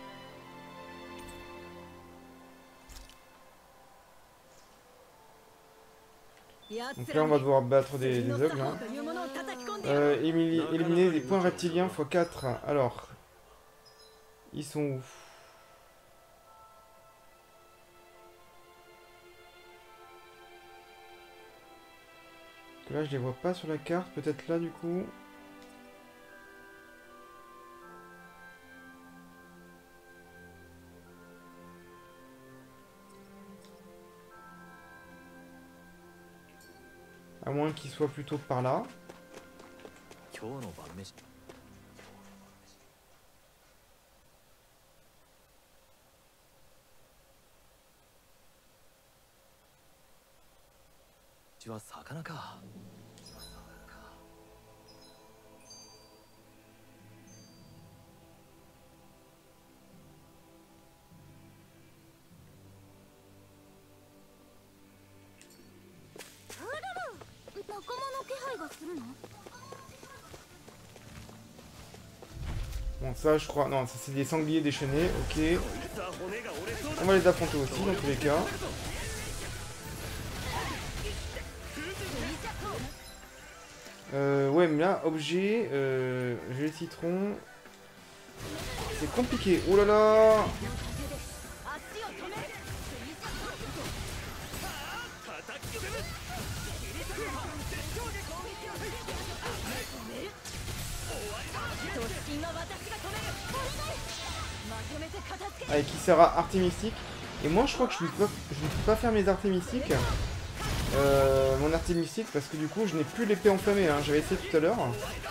Donc là on va devoir battre des ogres. Hein. Éliminer des points reptiliens x4. Alors, ils sont où? Que là je les vois pas sur la carte, peut-être là du coup. À moins qu'il soit plutôt par là. Bon ça je crois... Non, ça c'est des sangliers déchaînés, ok. On va les affronter aussi dans tous les cas. Ouais mais là, objet, j'ai le citron. C'est compliqué, oh là là. Avec qui sera arté mystique. Et moi je crois que je ne peux pas faire mes artés mystiques. Mon arté mystique parce que du coup je n'ai plus l'épée enflammée. Hein. J'avais essayé tout à l'heure.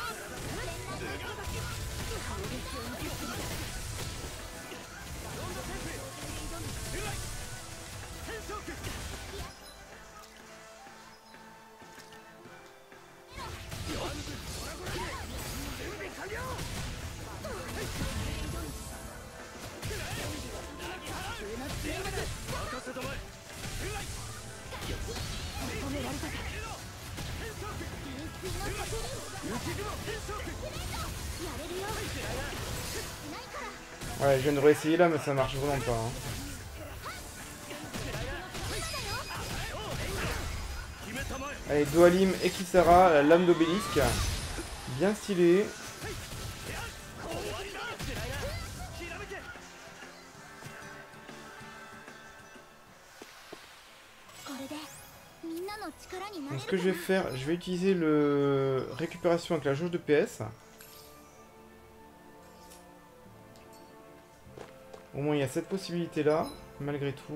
Ouais, je viens de réessayer là, mais ça marche vraiment pas. Hein. Allez, Dohalim et Kisara, la lame d'obélisque. Bien stylé. Donc ce que je vais faire, je vais utiliser le récupération avec la jauge de PS. Au moins il y a cette possibilité là, malgré tout.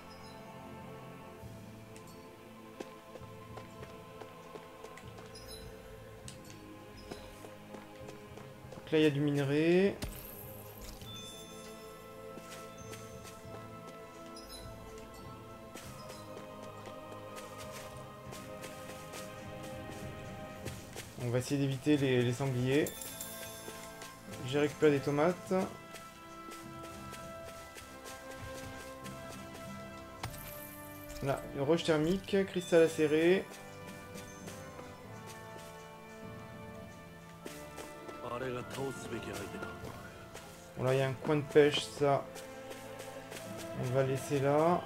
Donc là il y a du minerai. On va essayer d'éviter les sangliers. J'ai récupéré des tomates. Là, une roche thermique, cristal acéré. Bon là il y a un coin de pêche, ça on va laisser là.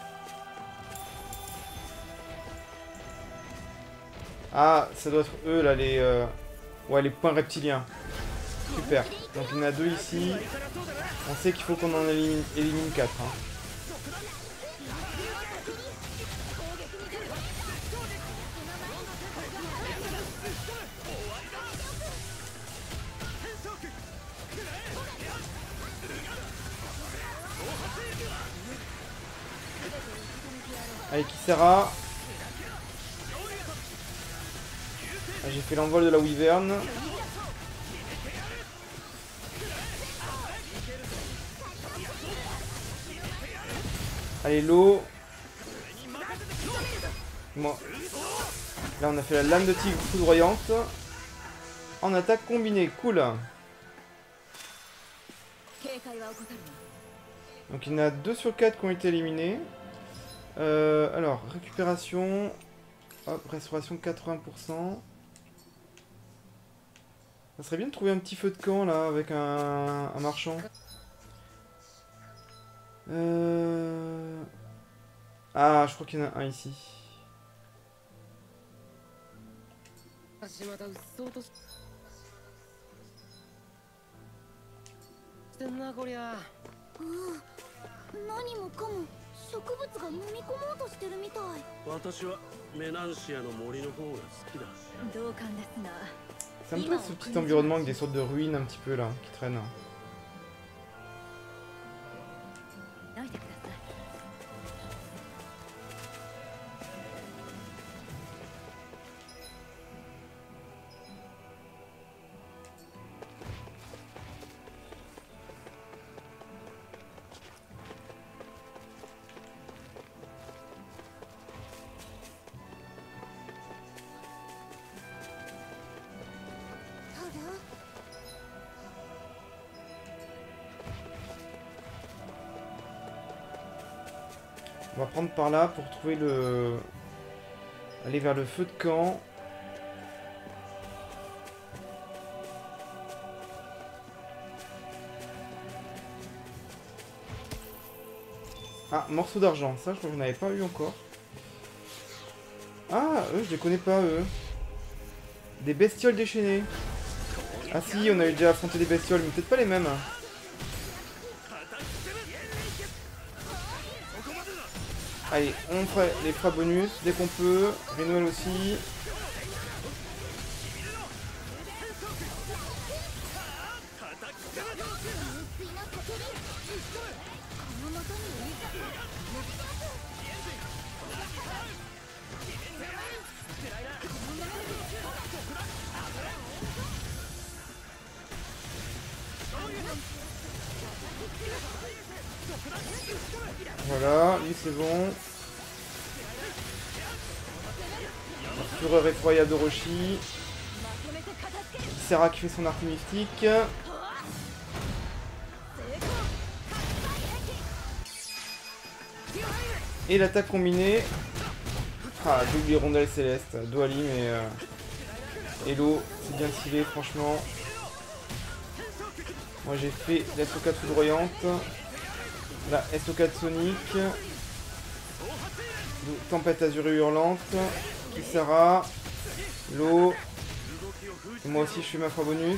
Ah, ça doit être eux là, ouais, les points reptiliens. Super. Donc il y en a 2 ici. On sait qu'il faut qu'on en élimine 4. Hein. Allez, Kisara. Ah, j'ai fait l'envol de la wyvern. Allez, l'eau. Bon. Là, on a fait la lame de tigre foudroyante. En attaque combinée, cool. Donc il y en a 2 sur 4 qui ont été éliminés. Alors, récupération. Hop, restauration 80%. Ça serait bien de trouver un petit feu de camp là avec un marchand. Ah, je crois qu'il y en a un ici. Ça me plaît ce petit environnement avec des sortes de ruines un petit peu là qui traînent. On va prendre par là pour trouver le... aller vers le feu de camp. Ah, morceau d'argent. Ça, je crois que je n'avais pas eu encore. Ah, eux, je les connais pas, eux. Des bestioles déchaînées. Ah si, on a eu déjà affronté des bestioles, mais peut-être pas les mêmes. Allez, on fait les frais bonus dès qu'on peut. Renouel aussi. Voilà, lui c'est bon. La fureur effroyable d'Orochi. Serra qui fait son arc mystique. Et l'attaque combinée. Ah, double hirondelle céleste. Douali, mais... Hello, c'est bien stylé, franchement. Moi j'ai fait la SO4 foudroyante. La SO4 Sonic. Tempête azurée hurlante. Kisara. L'eau. Et moi aussi je fais ma fois bonus.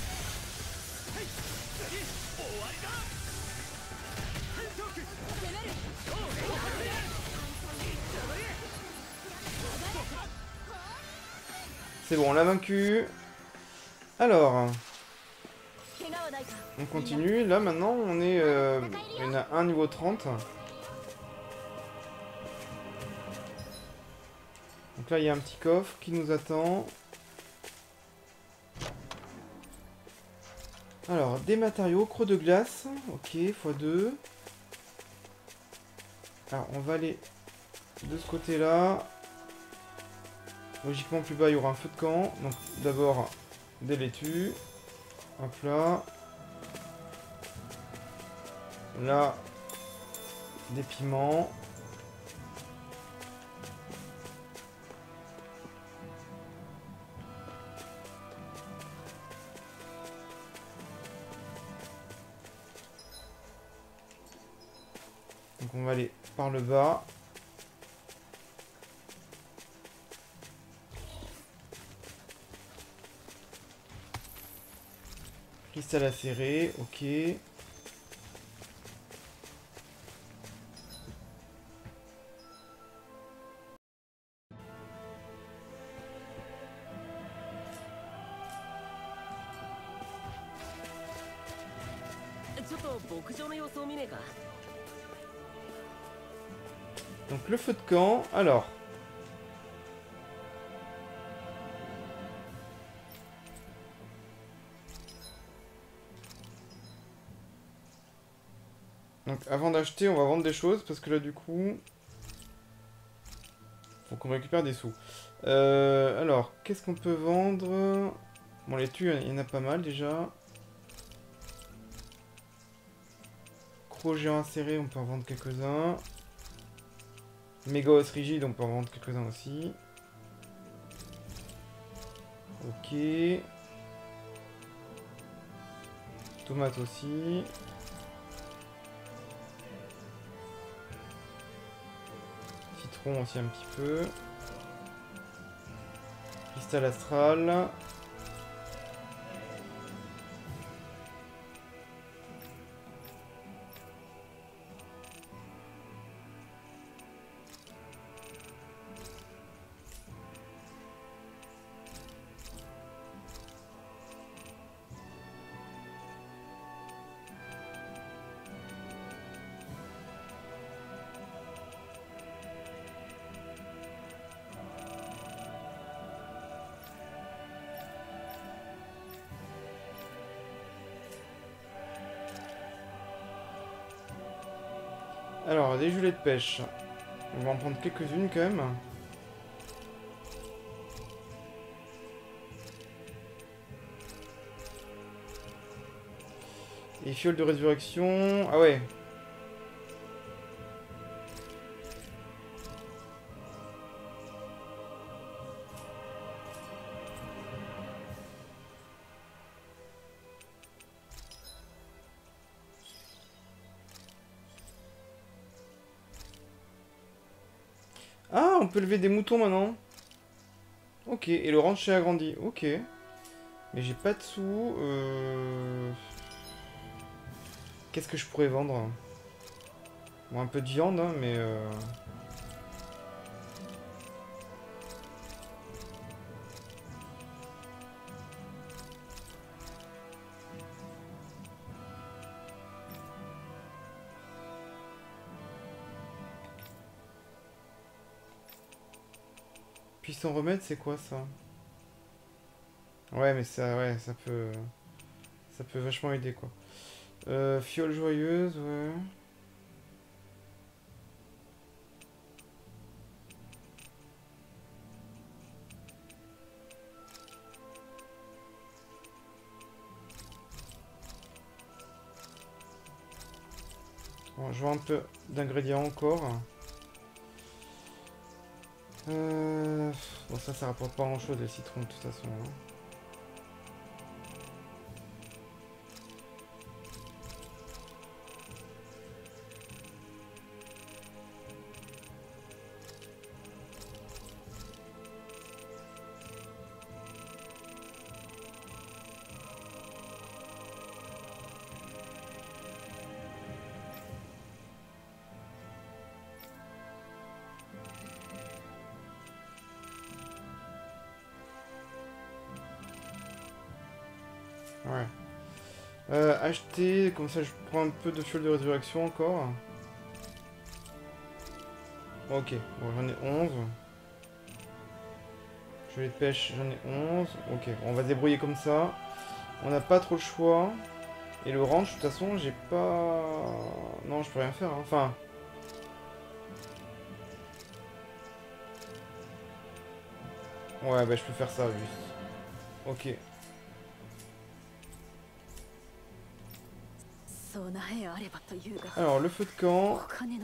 C'est bon, on l'a vaincu. Alors, on continue. Là, maintenant, on est... il y en a un niveau 30. Donc là, il y a un petit coffre qui nous attend. Alors, des matériaux, creux de glace. Ok, x2. Alors, on va aller de ce côté-là. Logiquement, plus bas, il y aura un feu de camp. Donc, d'abord, des laitues. Hop là. Là, des piments. Donc, on va aller par le bas. Cristal acéré, ok. Donc le feu de camp, alors... Donc avant d'acheter, on va vendre des choses parce que là du coup... Faut qu'on récupère des sous. Alors, qu'est-ce qu'on peut vendre? Bon, les tues, il y en a pas mal déjà. Croc géant inséré, on peut en vendre quelques-uns. Méga os rigide, on peut en vendre quelques-uns aussi. Ok. Tomate aussi. Citron aussi un petit peu. Cristal astral. Alors, des gelées de pêche. On va en prendre quelques-unes quand même. Et fioles de résurrection. Ah ouais. Ah, on peut lever des moutons maintenant. Ok, et le ranch est agrandi. Ok. Mais j'ai pas de sous. Qu'est-ce que je pourrais vendre? Bon, un peu de viande, hein, mais... Puissant remède, c'est quoi ça? Ouais, mais ouais, ça peut... Ça peut vachement aider, quoi. Fiole joyeuse, ouais. Bon, je vois un peu d'ingrédients encore. Bon, ça rapporte pas grand chose, les citrons, de toute façon. Hein. Ouais. Acheter, comme ça je prends un peu de fiole de résurrection encore. Ok, bon j'en ai 11. Je vais de pêche, j'en ai 11. Ok, on va se débrouiller comme ça. On n'a pas trop le choix. Et le ranch, de toute façon, j'ai pas... Non, je peux rien faire. Hein. Enfin... Ouais, bah je peux faire ça, juste. Ok. Alors, le feu de camp...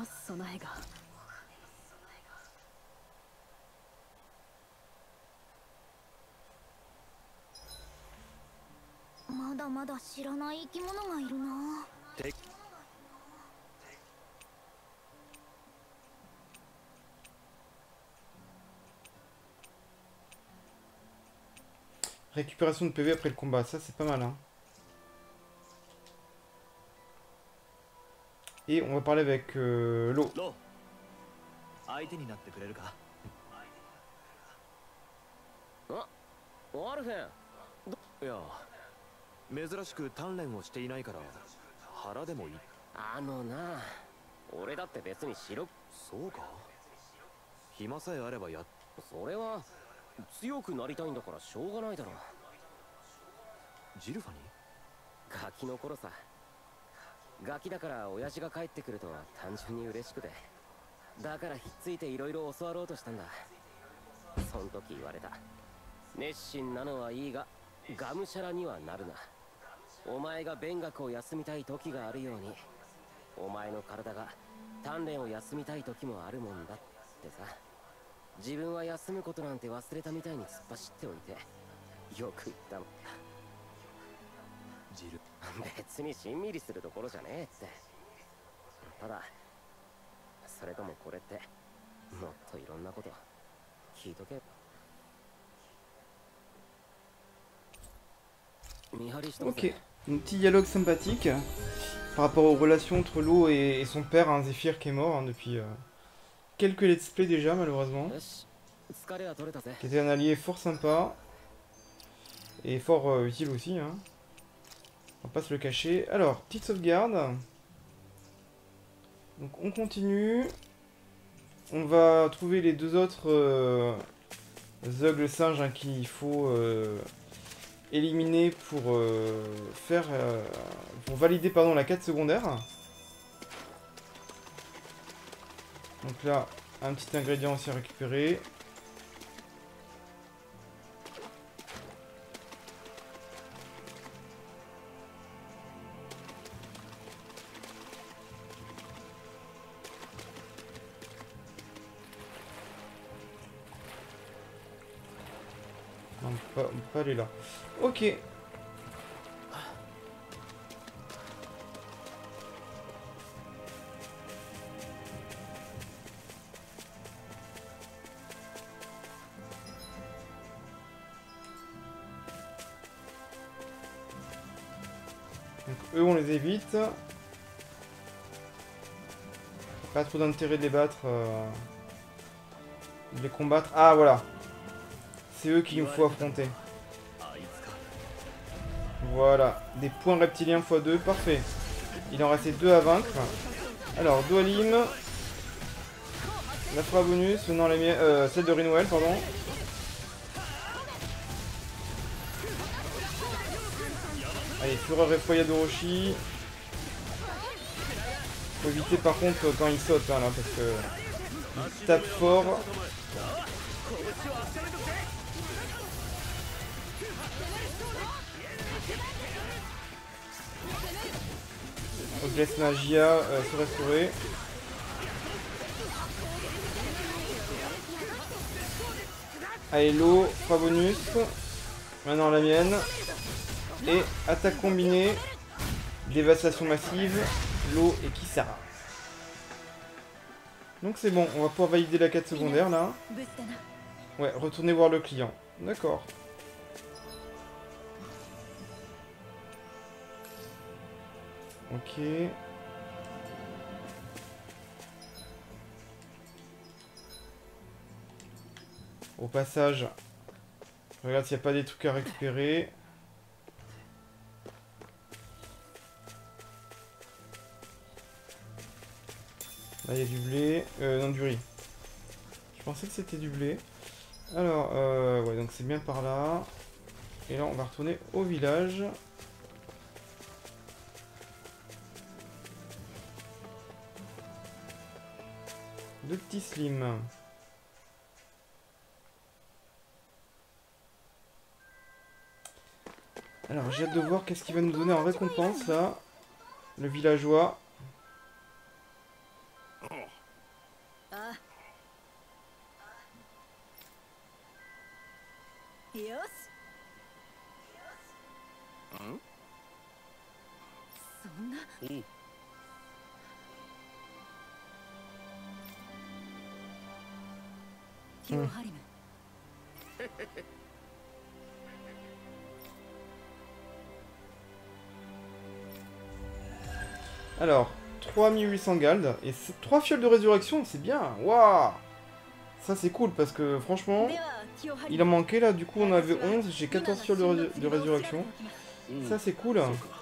Récupération de PV après le combat, ça c'est pas mal. Hein. Et on va parler avec l'eau. オルフェン。 いや、珍しく鍛錬をしていないから腹でもいい。 な、俺だって別に白く。 そうか。暇さえあればや。 それは強くなりたいんだからしょうがないだろ。 ジルファに？ ガキの頃さ。ガキだから親父が帰ってくると単純に嬉しくて。だからひっついていろいろ教わろうとしたんだ。 その時言われた。熱心なのはいいががむしゃらにはなるな。お前が勉学を休みたい時があるように、お前の体が鍛錬を休みたい時もあるもんだってさ。自分は休むことなんて忘れたみたいに突っ走っておいてよく言ったもんだ。 ジル別にしんみりするところじゃねえって。ただそれともこれってもっといろんなこと聞いとけ。見張りしてます Ok, ね。 un petit dialogue sympathique par rapport aux relations entre Lo et son père, hein, Zephyr, qui est mort hein, depuis quelques let's play déjà, malheureusement. よし、疲れは取れたぜ。 Qui était un allié fort sympa et fort utile aussi. Hein. On va pas se le cacher. Alors, petite sauvegarde. Donc on continue. On va trouver les deux autres Zeugles singes hein, qu'il faut éliminer pour pour valider pardon, la quête secondaire. Donc là, un petit ingrédient aussi à récupérer. Non, on peut pas aller là. Ok. Donc eux on les évite. Pas trop d'intérêt de les battre. De les combattre. Ah voilà. C'est eux qu'il nous faut affronter. Voilà. Des points reptiliens x2. Parfait. Il en restait 2 à vaincre. Alors Dualim. La fra bonus. Non, celle de Rinwell, pardon. Allez, Fureur effroyable d'Orochi. Faut éviter par contre quand il saute hein, là parce que il tape fort. Donc je laisse Magia se restaurer. Allez, l'eau, pas bonus. Maintenant la mienne. Et attaque combinée. Dévastation massive. L'eau et Kisara. Donc c'est bon, on va pouvoir valider la quête secondaire là. Ouais, retourner voir le client. D'accord. Ok. Au passage, je regarde s'il n'y a pas des trucs à récupérer. Là il y a du blé, non du riz. Je pensais que c'était du blé. Alors, ouais donc c'est bien par là. Et là on va retourner au village. Le petit Slim. Alors j'ai hâte de voir qu'est-ce qu'il va nous donner en récompense là. Le villageois. Alors, 3800 Gald et 3 fioles de résurrection, c'est bien. Waouh! Ça c'est cool parce que franchement, il en manquait là, du coup on avait 11, j'ai 14 fioles de résurrection. Ça c'est cool.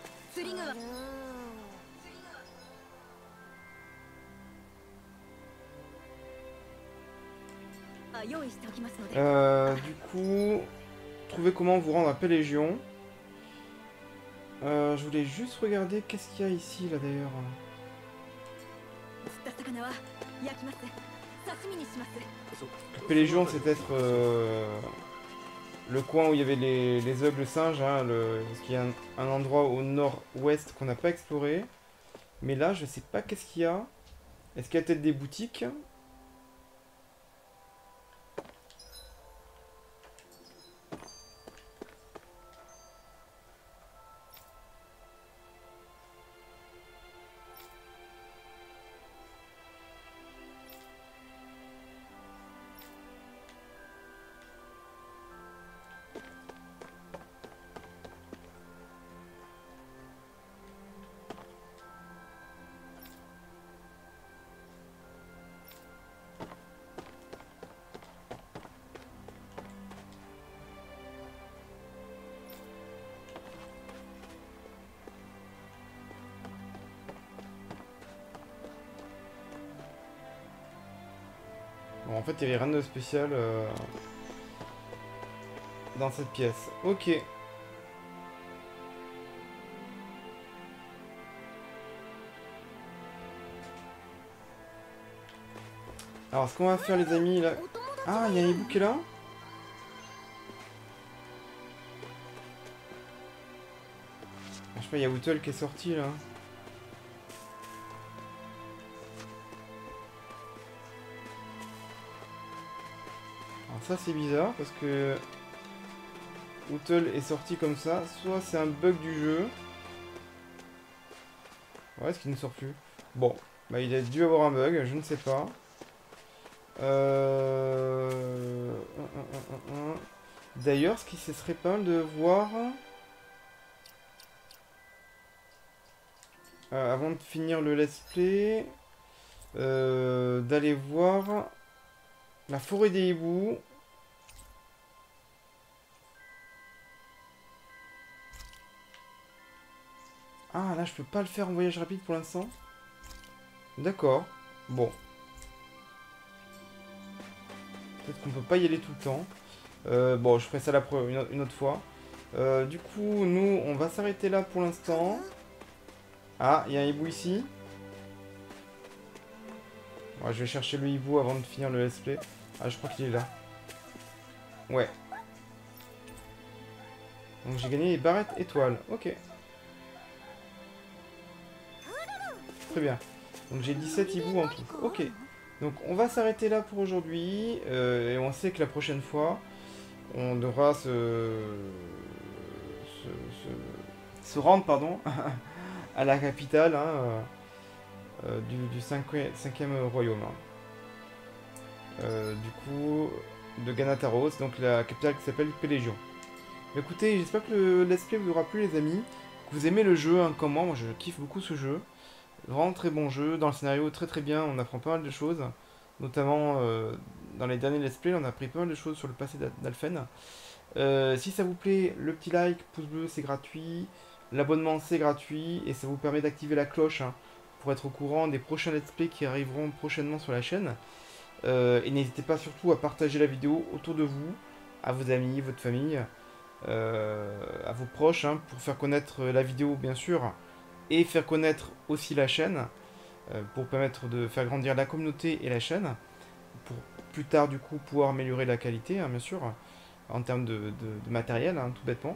Du coup, trouvez comment vous rendre à Pélégion. Je voulais juste regarder qu'est-ce qu'il y a ici là d'ailleurs. 刺身にします。 Pélégion, c'est peut-être le coin où il y avait les œugles singes, hein, parce qu'il y a un endroit au nord-ouest qu'on n'a pas exploré. Mais là, je sais pas qu'est-ce qu'il y a. Est-ce qu'il y a peut-être des boutiques? Bon, en fait, il n'y avait rien de spécial dans cette pièce. Ok. Alors, ce qu'on va faire, les amis, là... Ah, il y a un hibou qui est là? Je sais pas, il y a Whittle qui est sorti, là. Alors ça, c'est bizarre, parce que... Whittle est sorti comme ça. Soit c'est un bug du jeu. Ouais, est-ce qu'il ne sort plus? Bon, bah il a dû avoir un bug, je ne sais pas. D'ailleurs, ce qui se serait pas mal de voir... avant de finir le let's play... d'aller voir... la forêt des hiboux. Ah, là, je peux pas le faire en voyage rapide pour l'instant. D'accord. Bon. Peut-être qu'on peut pas y aller tout le temps. Bon, je ferai ça une autre fois. Du coup, nous, on va s'arrêter là pour l'instant. Ah, il y a un hibou ici. Ouais, je vais chercher le hibou avant de finir le let's play. Ah, je crois qu'il est là. Ouais. Donc j'ai gagné les barrettes étoiles. Ok. Très bien. Donc j'ai 17 hiboux en tout. Ok. Donc on va s'arrêter là pour aujourd'hui. Et on sait que la prochaine fois, on devra se rendre, pardon, à la capitale, hein, du 5e royaume. Du coup, de Ganataros, donc la capitale qui s'appelle Pélégion. Écoutez, j'espère que le let's play vous aura plu, les amis. Que vous aimez le jeu, hein, comme moi je kiffe beaucoup ce jeu. Vraiment très bon jeu, dans le scénario très très bien, on apprend pas mal de choses. Notamment dans les derniers let's play, on a appris pas mal de choses sur le passé d'Alphen. Si ça vous plaît, le petit like, pouce bleu c'est gratuit. L'abonnement c'est gratuit et ça vous permet d'activer la cloche, hein, pour être au courant des prochains let's play qui arriveront prochainement sur la chaîne. Et n'hésitez pas surtout à partager la vidéo autour de vous, à vos amis, votre famille, à vos proches, hein, pour faire connaître la vidéo bien sûr, et faire connaître aussi la chaîne, pour permettre de faire grandir la communauté et la chaîne, pour plus tard du coup pouvoir améliorer la qualité, hein, bien sûr, en termes de matériel, hein, tout bêtement.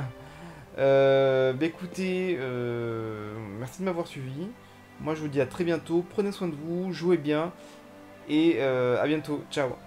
Bah écoutez, merci de m'avoir suivi. Moi je vous dis à très bientôt, prenez soin de vous, jouez bien, et à bientôt, ciao.